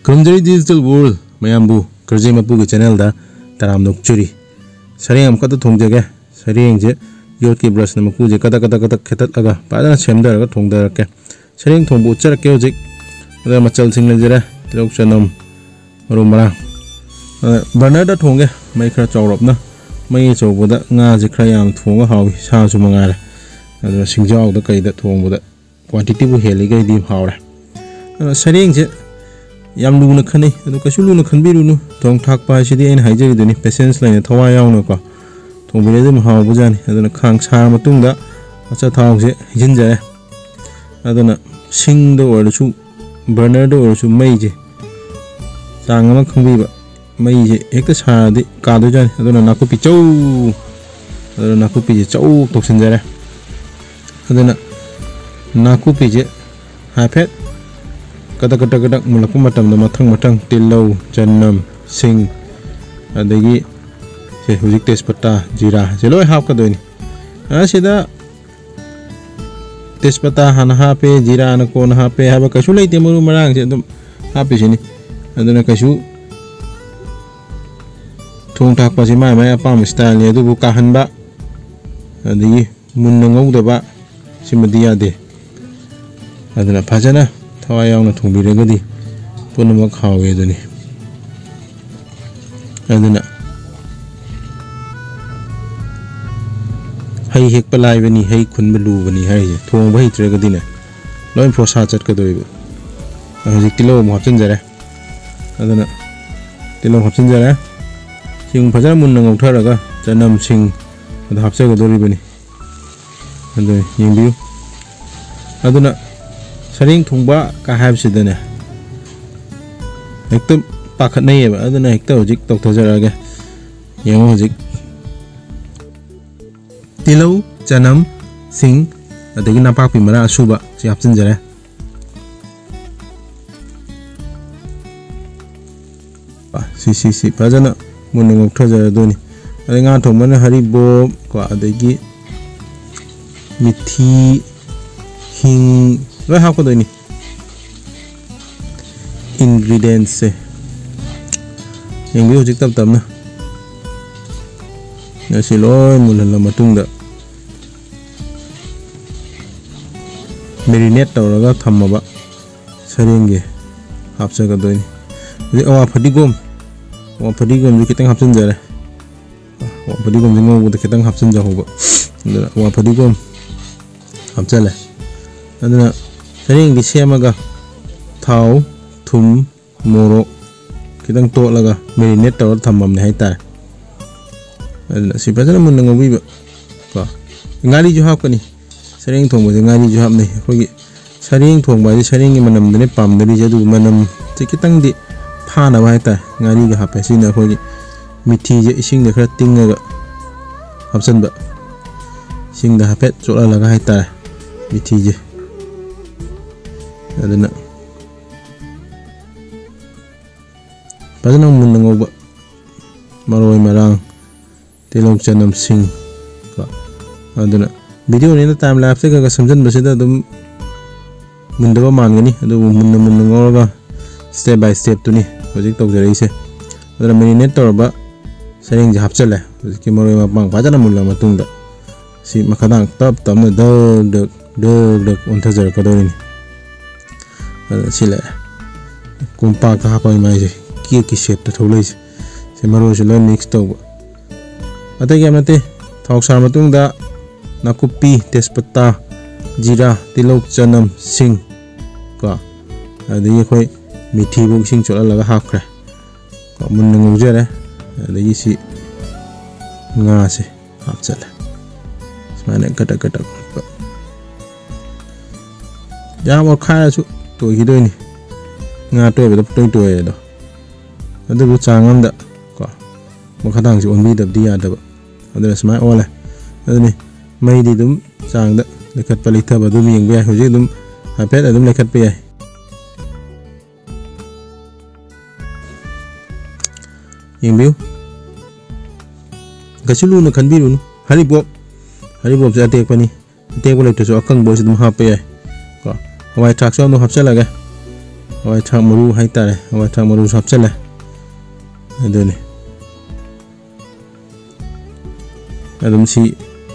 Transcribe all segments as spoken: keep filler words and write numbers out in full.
Kurumjari Digital World mayambu Kurjai Mapugi channel da taram nokchuri sareng am kata thongjage sareng je yor ki brush na mapu je kata kata kata khetat aga pada semdar ga thongdar ke sareng thongbu char ke hojik ada machal sing le jera tilok chanam ro mara burner da thongge mai khra chawrop na mai chawbu da nga je khra yam thonga hawi sa su mangara ada singjau da kai da thongbu da quantity bu heli ga di hawra sareng je yam lu na khani adu kasu lu na khanbiru nu thong thak pa sidi en haijari duni patience line thawa yaw na ko thong bile dum haw bu jani aduna khang sar matung da acha thong se jin jare aduna sing do or chu burner do or chu mai je chang ma khangbi ba mai je ekta sa di ka do jani aduna naku pi chau aduna naku pi je chau tok sin jare aduna naku pi je ha phet kata kata kata mulaku matam da mathang mathang tilau chanam sing adagi se hujik tespata jira jeloi hap ka doini asida tespata hana hape jira na kon hape haba kasu leite muru marang je dum hape sini aduna kasu thong thak pa si mai mai apam style ye du bu ka han ba adagi mun ngau da ba simadiya de aduna phajana thawai yaw na thongbiragadi punamak hawe duni aduna hai hek palai bani hai khun balu bani hai je thong bai tragadi na loi phosa chat ka doi ba kilo mo hapchen jare aduna kilo hapchen jare sing phaja mun ngau tharaga janam sing ad hapse ga dori bani adu yingbiu aduna sareng thongba ka haib sidane hekta pakhat nei ba aduna hekta hojik tok thajaraga yengo hojik tilau chanam sing adagi napak pi mara asuba si hapchin jare pa si si si pajana muneng thajara doni adanga thongmana haribo ko adagi mithi hing lo hap ko doni ingredients se yang bi hojik tab tab na na si loy mulan la matung da marinate tawraga thamma ba sareng ge hapsa ka doni ri awa phadigom awa phadigom ji kitang hapsan jare awa phadigom jingo bu kitang hapsan ja hoba awa phadigom hapsala aduna sareng di semaga thau thum morok kitang to laga marinate tawar thammam ne haita aduna si pajana mun ngobi ba ba ngali ju hap kani sareng thong ba ngali ju hap ne khogi sareng thong ba ji sareng gi manam ne pam dali jadu manam ti kitang di phana ba haita ngali ga hap si na khogi mithi je ising ne khra tinga ga hapsan ba sing da hapet chola laga haita mithi je aduna pajanang mun ngoba maroi marang tilok chanam sing ka aduna video ni na time lapse ka samjan basida dum mundaba mangani adu mun mun ngoga step by step tuni project tok jare ise aduna marinate torba sareng je hapchale ki maroi ma pang pajanang mun la matungda si makadang tap tamna dog dog dog dog onta jar ka doini sila kumpak ta apa mai je ki ki shape ta tholai se maro se lo mix to ata ge amate thok sar matung da nakupi tespata jira tilok chanam sing ka adi khoi mithi bu sing chola laga hakra ka mun ngu jere adi si nga se hapchala smane kata kata ya mo kha chu to hi doi ni nga to be to to e do adu bu changam da ko mo khadang ji onbi da dia da adu smai ole adu ni mai di dum chang da lekat palita ba dum yeng be ho ji dum ha pet adum lekat pe ai yeng biu gasulu na khanbiru nu hari bob hari bob ja tek pani tek bo le to so akang bo si dum ha pe ai ko hawai thak so no hapcha laga hawai thak maru haitare hawai thak maru hapchale aduni adum si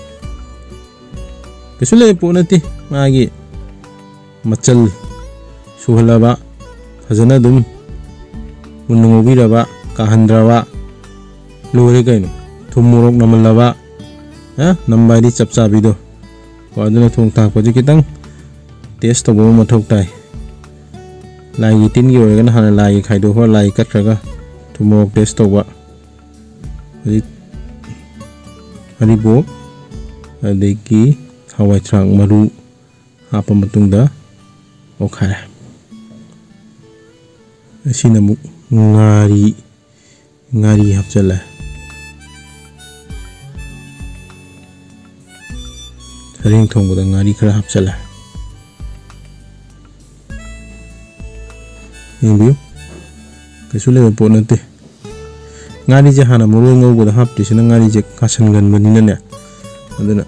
kesule punati magi machal suhalaba fazana dum munungobiraba kahandraba lore kaino thumurok namalaba ha nambadi chapcha bido ko aduna thong ta ko kitang test to bo mathok tai lai gi tin gi organ hana lai khaido ho lai katraga thumurok test to ba adi haribo adeki hawai thak maru hapa matungda okhara asina mu ngari ngari hapchala saring thongboda ngari khara hapchala yengbiu kesule ponate ngari je hana muru ngawboda hapti sina ngari je kasan gan banina ne aduna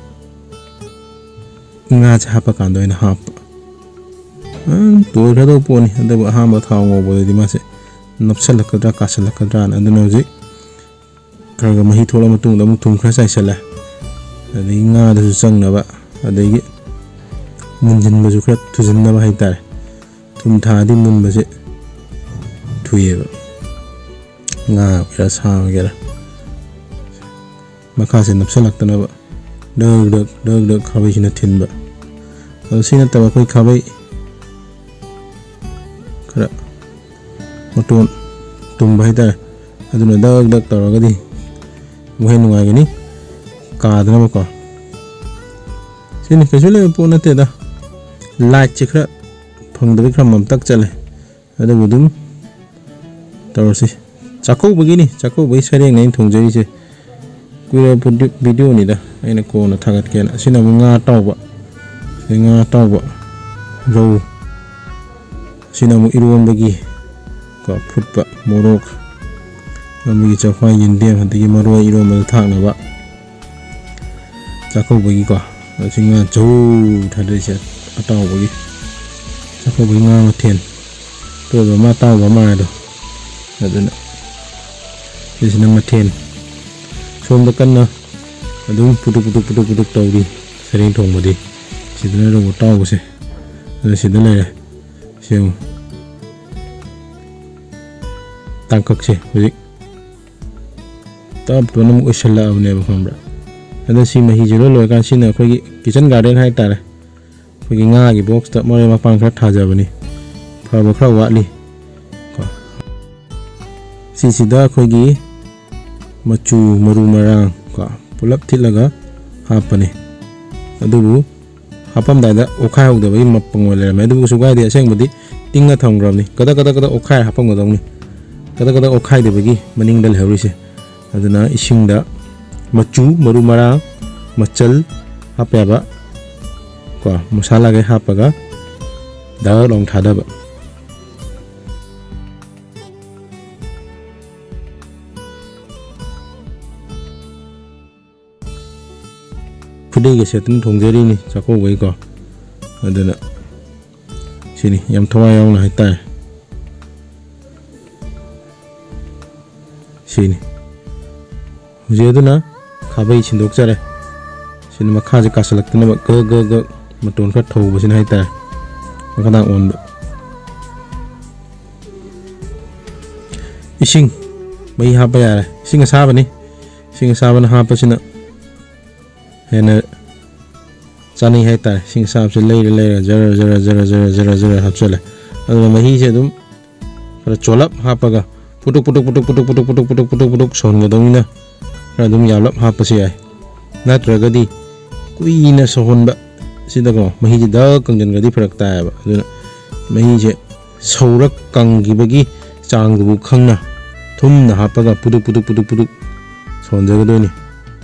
nga cha hapa kando ina hap an to rado poni anda ba hamba thaw ngawboda di mase napsala kadra kasala kadra aduna je karga mahi thola matung da mutung khra sai sala adi nga da su sang na ba adagi munjin ba ju khra thujin na ba haitar tum tha di mun ba se thuye ba nga kira sa gera maka se napsalak tana ba dag dag dag dag khabai sina thin ba sina tawa koi khabai kara moton tum bai ta aduna dag dag taraga di muhe nungai gani ka dana ba ko sini kesule pona te da light chikra phangda bi khram mam tak chale ada budum tarsi chakau begini chakau bai sareng ngai thongjai se kuira video ni da aina ko na thagat ken asina nga tawba nga tawba ro sina mu iron bagi ko phutpa morok ami chafai yinde hantigi maro iron mal thakna ba chakau bagi ko singa jo thade se ataw bagi chakau bagi nga ma then to ba ma taw ba ma do aduna isina ma then somda kanna adum putuk putuk putuk putuk tawdi sering thong bodi sidana ro taw bose sidana le sem tangkak se bodi tab to nam usalla abne ba khambra ada si mahi jelo lo kan sina khoi kitchen garden hai tare khoi nga gi box ta mare ma pang khra thaja bani pha ba khra wali ko si sida khoi gi machu maru marang ko pulap thilaga hapane adubu hapam dada okhai hogda bai mapang wala me adubu sugai de aseng budi tinga thonggram ni kada kada kada okhai hapam godong ni kada kada okhai de bagi maning dal hawri se aduna isingda machu maru marang machal hapeba ko masala ge hapaga da long thada ba Kudai ge setin thongjari ni chako bai ko adana sini yam thawai yong na haitai sini je aduna khabai chindok chare sini makha je kasalak tna ba ga ga ga maton kha thau ba sin haitai makadang on ba ising bai ha ba ya sing sa ba ni sing sa ba na ha pa sina hena chani hai ta sing sap se lei lei zara zara zara zara zara zara hapsala adu mahi se dum kara cholap hapaga putuk putuk putuk putuk putuk putuk putuk putuk putuk son godong na kara dum yalap hapasi ai natraga di kuina sohon ba sida ko mahi ji da kangjan ga di pharak ta ba adu mahi je saurak kanggi bagi chang du khangna thum na hapaga putuk putuk putuk putuk son jaga do ni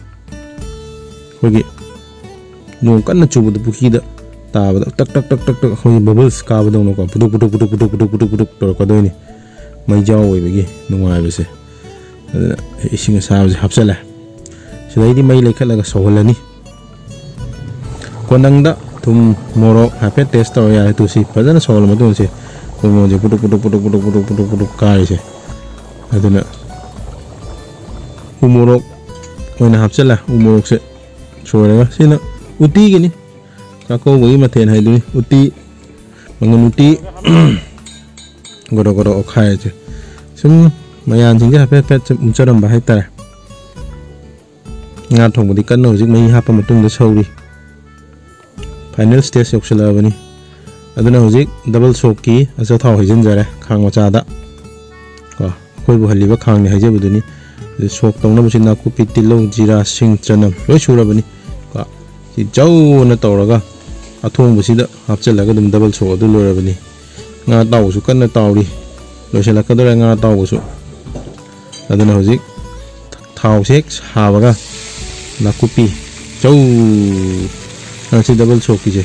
hogi no kanna chubu du buki da ta ba tak tak tak tak tak hogi bubbles ka ba dong no ko putuk putuk putuk putuk putuk putuk putuk tor ka do ni mai jaw oi bagi nungai ba se adana ising sa ba hapsala sidai di mai lekha laga soholani konang da thum moro hape test tor ya tu si fajana sohol ma tu se ꯍꯣꯔꯃꯣꯟꯁꯦ ꯄꯨꯇꯨꯛ ꯄꯨꯇꯨꯛ ꯄꯨꯇꯨꯛ ꯄꯨꯇꯨꯛ ꯄꯨꯇꯨꯛ ꯄꯨꯇꯨꯛ ꯄꯨꯇꯨꯛ ꯀꯥꯏꯔꯤꯁꯦ ꯑꯗꯨꯅ ꯎ ꯃꯣꯔꯣꯛ ꯑꯣꯏꯅ ꯍꯥꯞꯆꯤꯜꯂꯦ ꯎ ꯃꯣꯔꯣꯛꯁꯦ ꯁꯣꯏꯔꯒ ꯁꯤꯅ ꯎꯇꯤꯒꯤꯅꯤ ꯆꯥꯛꯀꯧꯕꯒꯤ ꯃꯊꯦꯜ ꯍꯥꯏꯗꯨꯅꯤ ꯎꯇꯤ ꯃꯪꯒꯟ ꯎꯇꯤ ꯒꯣꯔꯣ ꯒꯣꯔꯣ ꯑꯣꯠꯈꯥꯏꯔꯁꯦ ꯁꯨꯝ ꯃꯌꯥꯝꯁꯤꯡꯁꯦ ꯍꯥꯏꯐꯦꯠ ꯍꯥꯏꯐꯦꯠ ꯁꯨꯝ ꯎꯝꯆꯔꯝꯕ ꯍꯥꯏꯇꯥꯔꯦ ꯉꯥ ꯊꯣꯡꯕꯗꯤ ꯀꯟꯅ ꯍꯧꯖꯤꯛ ꯃꯍꯤ ꯍꯥꯞꯄ ꯃꯇꯨꯡꯗ ꯁꯧꯔꯤ ꯐꯥꯏꯅꯦꯜ ꯁ꯭ꯇꯦꯖ ꯌꯧꯁꯤꯜꯂꯛꯑꯕꯅꯤ ꯑꯗꯨꯅ ꯍꯧꯖꯤꯛ ꯗꯕꯜ ꯁꯣꯛꯀꯤ ꯑꯆꯥꯊꯥꯎ ꯍꯩꯖꯤꯟꯖꯔꯦ ꯈꯥꯡ ꯃꯆꯥꯗ ꯀꯣ ꯑꯩꯈꯣꯏꯕꯨ ꯍꯜꯂꯤꯕ ꯈꯥꯡꯅꯤ ꯍꯥꯏꯖꯕꯗꯨꯅꯤ ꯁꯣꯛ ꯇꯧꯅꯕꯁꯤ ꯅꯥꯀꯨꯞꯄꯤ ꯇꯤꯜꯍꯧ ꯖꯤꯔꯥ ꯁꯤꯡ ꯆꯅꯝ ꯂꯣꯏ ꯁꯨꯔꯕꯅꯤ ꯀꯣ ꯁꯤ ꯖꯧꯅ ꯇꯧꯔꯒ ꯑꯊꯣꯡꯕꯁꯤꯗ ꯍꯥꯞꯆꯤꯜꯂꯒ ꯑꯗꯨꯝ ꯗꯕꯜ ꯁꯣꯛ ꯑꯗꯨ ꯂꯣꯏꯔꯕꯅꯤ ꯉꯥ ꯇꯥꯎꯕꯁꯨ ꯀꯟꯅ ꯇꯥꯎꯔꯤ ꯂꯣꯏꯁꯤꯜꯂꯛꯀꯗꯧꯔꯦ ꯉꯥ ꯇꯥꯎꯕꯁꯨ ꯑꯗꯨꯅ ꯍꯧꯖꯤꯛ ꯊꯥꯎꯁꯦ ꯍꯦꯛ ꯁꯥꯕꯒ ꯅꯥꯀꯨꯞꯄꯤ ꯆꯧ ꯉꯁꯤ ꯗꯕꯜ ꯁꯣꯛꯀꯤꯁꯦ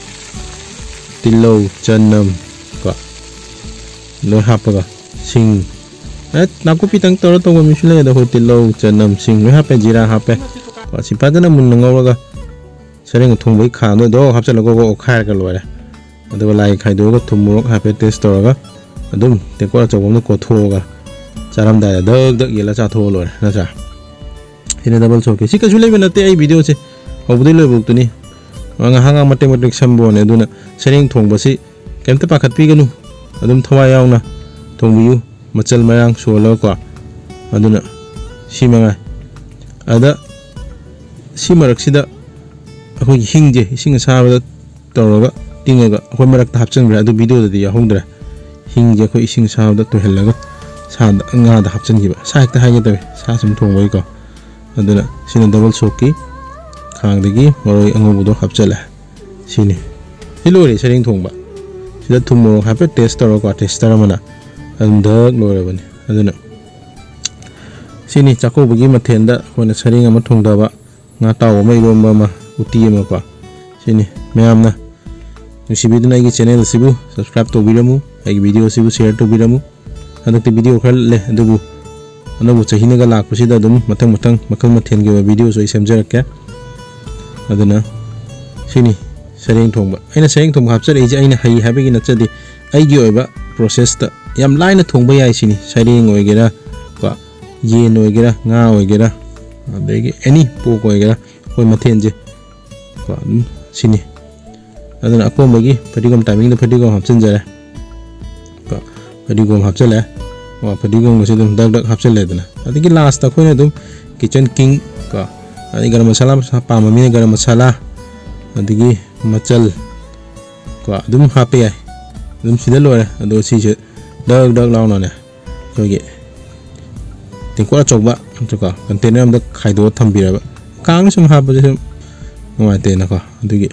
ꯇꯤꯜꯍꯧ ꯆꯅꯝ ꯀꯣ ꯂꯣꯏ ꯍꯥꯞꯄꯒ ꯁꯤꯡ ꯑꯦ ꯅꯥꯀꯨꯞꯄꯤꯇꯪ ꯇꯧꯔ ꯇꯧꯕ ꯃꯤꯁꯨ ꯂꯩ ꯑꯗꯣ ꯑꯩꯈꯣꯏ ꯇꯤꯜꯍꯧ ꯆꯅꯝ ꯁꯤꯡ ꯂꯣꯏ ꯍꯥꯞꯄꯦ ꯖꯤꯔꯥ ꯍꯥꯞꯄꯦ ꯁꯤ ꯐꯖꯅ ꯃꯨꯟꯅ ꯉꯧꯔꯒ ꯁꯔꯦꯡ ꯊꯣꯡꯕꯒꯤ ꯈꯥꯡꯗꯣ ꯗꯣ ꯍꯥꯞꯆꯤꯜꯂꯒ ꯑꯣꯠꯈꯥꯏꯔꯒ ꯂꯣꯏꯔꯦ ꯑꯗꯨꯒ ꯂꯥꯏ ꯈꯥꯏꯗꯣꯛꯑꯒ ꯊꯨꯝ ꯃꯣꯔꯣꯛ ꯍꯥꯏꯐꯦꯠ ꯇꯦꯁ ꯇꯧꯔꯒ ꯑꯗꯨꯝ ꯇꯦꯡꯀꯣꯠ ꯑꯆꯧꯕ ꯑꯃꯗ ꯀꯣꯠꯊꯣꯛꯑꯒ ꯆꯥꯔꯝꯗꯥꯏꯗ ꯗꯛ ꯗꯛ ꯌꯦꯜꯂ ꯆꯥꯊꯣꯛꯑ ꯂꯣꯏꯔꯦ ꯅꯠꯇ꯭ꯔꯥ ꯁꯤꯅ ꯗꯕꯜ ꯁꯣꯛꯀꯤ ꯁꯤ ꯀꯩꯁꯨ ꯂꯩꯕ ꯅꯠꯇꯦ ꯑꯩ ꯚꯤꯗꯤꯑꯣꯁꯦ ꯍꯧꯕꯗꯩ ꯂꯣꯏꯕꯧꯇꯅꯤ ꯉꯥꯏꯍꯥꯛ ꯉꯥꯏꯍꯥꯛ ꯃꯇꯦꯛ ꯃꯇꯦꯛ ꯁꯝꯕ ꯋꯥꯅꯤ ꯑꯗꯨꯅ ꯁꯔꯦꯡ ꯊꯣꯡꯕꯁꯤ ꯀꯩꯝꯇ ꯄꯥꯈꯠꯄꯤꯒꯅꯨ ꯑꯗꯨꯝ ꯊꯋꯥꯏ ꯌꯥꯎꯅ ꯊꯣꯡꯕꯤꯌꯨ ꯃꯆꯜ ꯃꯌꯥꯡ ꯁꯣꯜꯂꯒꯀꯣ ꯑꯗꯨꯅ ꯁꯤ ꯃꯉꯥꯏ ꯑꯗ ꯁꯤ ꯃꯔꯛꯁꯤꯗ ꯑꯩꯈꯣꯏꯒꯤ ꯍꯤꯡꯁꯦ ꯏꯁꯤꯡ ꯑꯁꯥꯕꯗ ꯇꯧꯔꯒ ꯇꯤꯡꯉꯒ ꯑꯩꯈꯣꯏ ꯃꯔꯛꯇ ꯍꯥꯞꯆꯤꯟꯈ꯭ꯔꯦ ꯑꯗꯨ ꯚꯤꯗꯤꯑꯣꯗꯗꯤ ꯌꯥꯎꯍꯧꯗ꯭ꯔꯦ ꯍꯤꯡꯁꯦ ꯑꯩꯈꯣꯏ ꯏꯁꯤꯡ ꯑꯁꯥꯕꯗ ꯇꯣꯏꯍꯜꯂꯒ ꯁꯥꯗ ꯉꯥꯗ ꯍꯥꯞꯆꯤꯟꯈꯤꯕ ꯁꯥ ꯍꯦꯛꯇ ꯍꯥꯏꯒꯦ ꯇꯧꯋꯤ ꯁꯥ ꯁꯨꯝ ꯊꯣꯡꯕꯒꯤꯀꯣ ꯑꯗꯨꯅ ꯁꯤꯅ ꯗꯕꯜ ꯁꯣꯛꯀꯤ ꯈꯥꯡꯗꯒꯤ ꯃꯔꯣꯏ ꯑꯉꯧꯕꯗꯣ ꯍꯥꯞꯆꯤꯜꯂꯦ ꯁꯤꯅꯤ ꯁꯤ ꯂꯣꯏꯔꯦ ꯁꯔꯦꯡ ꯊꯣꯡꯕ ꯁꯤꯗ ꯊꯨꯝ ꯃꯣꯔꯣꯛ ꯍꯥꯏꯐꯦꯠ ꯇꯦꯁ ꯇꯧꯔꯒꯀꯣ ꯇꯦꯁꯇꯔ ꯑꯃꯅ ꯑꯗꯨꯝ ꯗꯛ ꯂꯣꯏꯔꯕꯅꯤ ꯑꯗꯨꯅ ꯁꯤꯅꯤ ꯆꯥꯛꯀꯧꯕꯒꯤ ꯃꯊꯦꯜꯗ ꯑꯩꯈꯣꯏꯅ ꯁꯔꯦꯡ ꯑꯃ ꯊꯣꯡꯗꯕ ꯉꯥ ꯇꯥꯎꯕ ꯑꯃ ꯏꯔꯣꯟꯕ ꯑꯃ ꯎꯇꯤ ꯑꯃꯀꯣ ꯁꯤꯅꯤ ꯃꯌꯥꯝꯅ ꯅꯨꯡꯁꯤꯕꯤꯗꯨꯅ ꯑꯩꯒꯤ ꯆꯦꯅꯦꯜ ꯑꯁꯤꯕꯨ ꯁꯕꯁꯀ꯭ꯔꯥꯏꯕ ꯇꯧꯕꯤꯔꯝꯃꯨ ꯑꯩꯒꯤ ꯚꯤꯗꯤꯑꯣ ꯑꯁꯤꯕꯨ ꯁꯦꯌꯔ ꯇꯧꯕꯤꯔꯝꯃꯨ ꯍꯟꯗꯛꯇꯤ ꯚꯤꯗꯤꯑꯣ ꯈꯔ ꯂꯩ ꯑꯗꯨꯕꯨ ꯑꯅꯧꯕ ꯆꯍꯤꯅꯒ ꯂꯥꯛꯄꯁꯤꯗ ꯑꯗꯨꯝ ꯃꯊꯪ ꯃꯊꯪ ꯃꯈꯜ ꯃꯊꯦꯜꯒꯤ ꯑꯣꯏꯕ ꯚꯤꯗꯤꯑꯣꯁꯨ ꯑꯩ ꯁꯦꯝꯖꯔꯛꯀꯦ ꯑꯗꯨꯅ ꯁꯤꯅꯤ ꯁꯔꯦꯡ ꯊꯣꯡꯕ ꯑꯩꯅ ꯁꯔꯦꯡ ꯊꯣꯡꯕ ꯍꯥꯞꯆꯔꯛꯏꯁꯦ ꯑꯩꯅ ꯍꯩ ꯍꯥꯏꯕꯒꯤ ꯅꯠꯆꯗꯦ ꯑꯩꯒꯤ ꯑꯣꯏꯕ ꯄ꯭ꯔꯣꯁꯦꯁꯇ ꯌꯥꯝ ꯂꯥꯏꯅ ꯊꯣꯡꯕ ꯌꯥꯏ ꯁꯤꯅꯤ ꯁꯔꯦꯡ ꯑꯣꯏꯒꯦꯔꯥ ꯀꯣ ꯌꯦꯟ ꯑꯣꯏꯒꯦꯔꯥ ꯉꯥ ꯑꯣꯏꯒꯦꯔꯥ ꯑꯗꯒꯤ ꯑꯦꯅꯤ ꯄꯣꯛ ꯑꯣꯏꯒꯦꯔꯥ ꯑꯩꯈꯣꯏ ꯃꯊꯦꯜꯁꯦ ꯀꯣ ꯑꯗꯨꯝ ꯁꯤꯅꯤ ꯑꯗꯨꯅ ꯑꯀꯣꯟꯕꯒꯤ ꯐꯗꯤꯒꯣꯝ ꯇꯥꯏꯃꯤꯡꯗ ꯐꯗꯤꯒꯣꯝ ꯍꯥꯞꯆꯤꯟꯖꯔꯦ ꯀꯣ ꯐꯗꯤꯒꯣꯝ ꯍꯥꯞꯆꯤꯜꯂꯦ ꯀꯣ ꯐꯗꯤꯒꯣꯝꯒꯁꯤ ꯑꯗꯨꯝ ꯗꯛ ꯗꯛ ꯍꯥꯞꯆꯤꯜꯂꯦꯗꯅ ꯑꯗꯒꯤ ꯂꯥꯁꯇ ꯑꯩꯈꯣꯏꯅ ꯑꯗꯨꯝ ꯀꯤꯆꯟ ꯀꯤꯡ ꯀꯣ ꯑꯗꯩ ꯒꯔꯝ ꯃꯁꯥꯂꯥ ꯄꯥꯝꯕ ꯃꯤꯅ ꯒꯔꯝ ꯃꯁꯥꯂꯥ ꯑꯗꯒꯤ ꯃꯆꯜ ꯀꯣ ꯑꯗꯨꯝ ꯍꯥꯞꯄ ꯌꯥꯏ ꯑꯗꯨꯝ ꯁꯤꯗ ꯂꯣꯏꯔꯦ ꯑꯗꯣ ꯁꯤꯁꯦ ꯗꯛ ꯗꯛ ꯂꯥꯎꯅꯅꯦ ꯑꯩꯈꯣꯏꯒꯤ ꯇꯦꯡꯀꯣꯠ ꯑꯆꯧꯕ ꯅꯠꯇ꯭ꯔꯀꯣ ꯀꯟꯇꯦꯅꯔ ꯑꯃꯗ ꯈꯥꯏꯗꯣꯛꯑ ꯊꯝꯕꯤꯔꯕ ꯀꯥꯡꯅ ꯁꯨꯝ ꯍꯥꯞꯄꯁꯦ ꯁꯨꯝ ꯅꯨꯡꯉꯥꯏꯇꯦꯅꯀꯣ ꯑꯗꯨꯒꯤ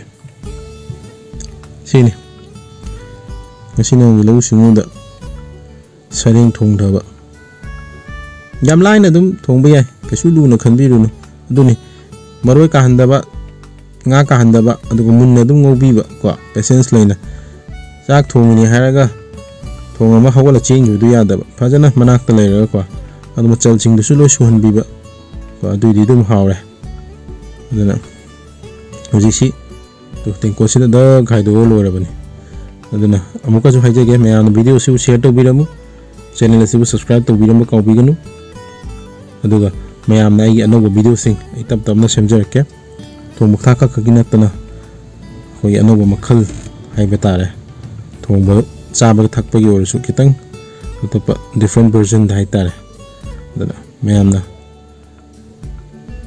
ꯁꯤꯅꯤ ꯉꯁꯤ ꯅꯣꯡꯃꯒꯤ ꯂꯧꯎ ꯁꯤꯡꯎꯗ ꯁꯔꯦꯡ ꯊꯣꯡꯊꯕ ꯌꯥꯝ ꯂꯥꯏꯅ ꯑꯗꯨꯝ ꯊꯣꯡꯕ ꯌꯥꯏ ꯀꯩꯁꯨ ꯂꯨꯅ ꯈꯟꯕꯤꯔꯨꯅꯨ ꯑꯗꯨꯅꯤ ꯃꯔꯣꯏ ꯀꯥꯍꯟꯗꯕ ꯉꯥ ꯀꯥꯍꯟꯗꯕ ꯑꯗꯨꯒ ꯃꯨꯟꯅ ꯑꯗꯨꯝ ꯉꯧꯕꯤꯕ ꯀꯣ ꯄꯦꯁꯦꯟꯁ ꯂꯩꯅ ꯆꯥꯛ ꯊꯣꯡꯉꯤꯅꯤ ꯍꯥꯏꯔꯒ ꯊꯣꯡ ꯑꯃ ꯍꯧꯒꯠꯂ ꯆꯦꯟꯈꯤꯕꯗꯨ ꯌꯥꯗꯕ ꯐꯖꯅ ꯃꯅꯥꯛꯇ ꯂꯩꯔꯒꯀꯣ ꯑꯗꯨ ꯃꯆꯜꯁꯤꯡꯗꯨꯁꯨ ꯂꯣꯏ ꯁꯨꯍꯟꯕꯤꯕ ꯀꯣ ꯑꯗꯨꯏꯗꯤ ꯑꯗꯨꯝ ꯍꯥꯎꯔꯦ ꯑꯗꯨꯅ ꯍꯧꯖꯤꯛꯁꯤ ꯇꯦꯡꯀꯣꯠꯁꯤꯗ ꯗꯛ ꯈꯥꯏꯗꯣꯛꯑ ꯂꯣꯏꯔꯕꯅꯤ ꯑꯗꯨꯅ ꯑꯃꯨꯛꯀꯁꯨ ꯍꯥꯏꯖꯒꯦ ꯃꯌꯥꯝꯅ ꯚꯤꯗꯤꯑꯣ ꯑꯁꯤꯕꯨ ꯁꯦꯌꯔ ꯇꯧꯕꯤꯔꯝꯃꯨ ꯆꯦꯅꯦꯜ ꯑꯁꯤꯕꯨ ꯁꯕꯁꯀ꯭ꯔꯥꯏꯕ ꯇꯧꯕꯤꯔꯝꯕ ꯀꯥꯎꯕꯤꯒꯅꯨ ꯑꯗꯨꯒ ꯃꯌꯥꯝꯅ ꯑꯩꯒꯤ ꯑꯅꯧꯕ ꯚꯤꯗꯤꯑꯣꯁꯤꯡ ꯑꯩ ꯇꯞ ꯇꯞꯅ ꯁꯦꯝꯖꯔꯛꯀꯦ ꯊꯣꯡꯕ ꯊꯥꯛ ꯈꯛꯇꯒꯤ ꯅꯠꯇꯅ ꯑꯩꯈꯣꯏꯒꯤ ꯑꯅꯧꯕ ꯃꯈꯜ ꯍꯥꯏꯕ ꯇꯥꯔꯦ ꯊꯣꯡꯕ ꯆꯥꯕꯒ ꯊꯛꯄꯒꯤ ꯑꯣꯏꯔꯁꯨ ꯈꯤꯇꯪ ꯑꯇꯣꯞꯄ ꯗꯤꯐ꯭ꯔꯦꯟ ꯚꯔꯖꯟꯗ ꯍꯥꯏꯇꯥꯔꯦ ꯑꯗꯨꯅ ꯃꯌꯥꯝꯅ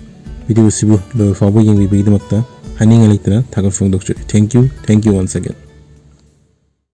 ꯚꯤꯗꯤꯑꯣ ꯑꯁꯤꯕꯨ ꯂꯣꯏꯕ ꯐꯥꯎꯕ ꯌꯦꯡꯕꯤꯕꯒꯤꯗꯃꯛꯇ ꯍꯥꯏꯅꯤꯡꯉꯥꯏ ꯂꯩꯇꯅ ꯊꯥꯒꯠꯄ ꯐꯣꯡꯗꯣꯛꯆꯔꯤ thank you thank you once again